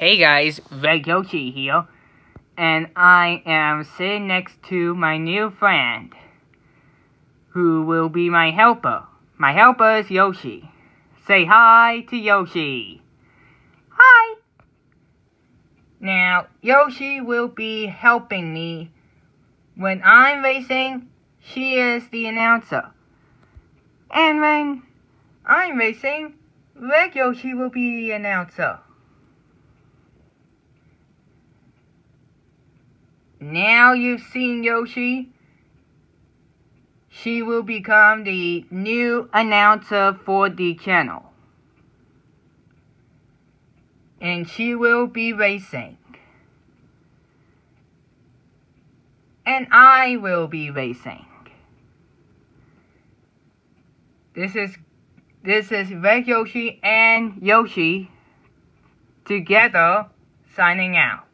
Hey guys, Red Yoshi here, and I am sitting next to my new friend, who will be my helper. My helper is Yoshi. Say hi to Yoshi. Hi! Now, Yoshi will be helping me. When I'm racing, she is the announcer. And when I'm racing, Red Yoshi will be the announcer. Now you've seen Yoshi, she will become the new announcer for the channel. And she will be racing. And I will be racing. This is Red Yoshi and Yoshi together signing out.